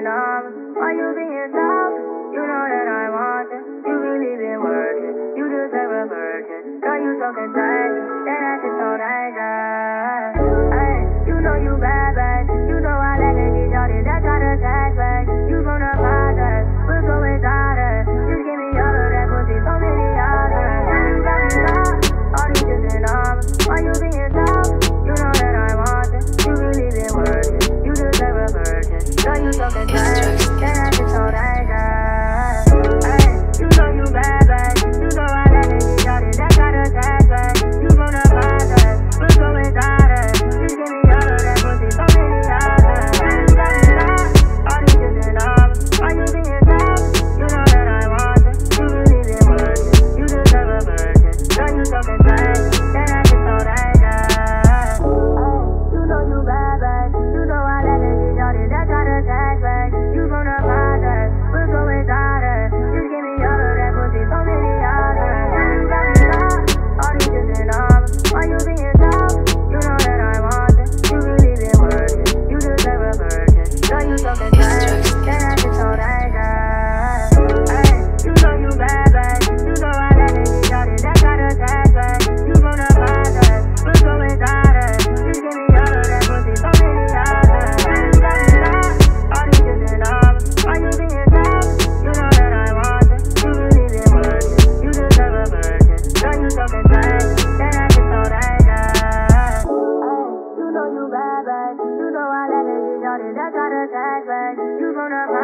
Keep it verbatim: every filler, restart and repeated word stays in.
numb. Why you being tough? You know that I want you. You really been working. You deserve a virgin. Girl, you so contagious. That ass is so dangerous. Hey, you know you bad, bad. You know I like it, these shorties that try to attach back. You from the project, but so exotic. Just give me all of that pussy, so many others. And you got me lost. All these just numb. Why you being tough? You know that I want you. You really been working. You deserve a virgin. Girl, you so contagious. That ass is so dangerous. Hey, you know you bad, bad. You know I like it, these shorties that try to attach back. You from the project, but so exotic. Just give me all of that pussy, so many others. And you got me lost. All these just numb. Why you being tough? You know that I want you. You really been working. You deserve a virgin. Girl, you so contagious. That ass is so dangerous. You know you bad, bad. You know I like it, these shorties that try to attach back. You from the project, but so exotic. Just give me all of that pussy, so many others. And you got me lost. All these just numb. Why you being tough? You know that I want you. You really been working. You deserve a virgin. Girl, you so contagious. That ass is so dangerous. Hey, you know you bad, bad. You know I like it, these shorties that try to attach back. You from the project, but so exotic. Just give me all of that pussy, so many others. And you got me lost. All these just numb. Why you being tough? You know that I want you. You really been working. You deserve a virgin. Girl, you so contagious. That ass is so dangerous. You know you bad, bad. You know I like it, these shorties that try to attach back. You from the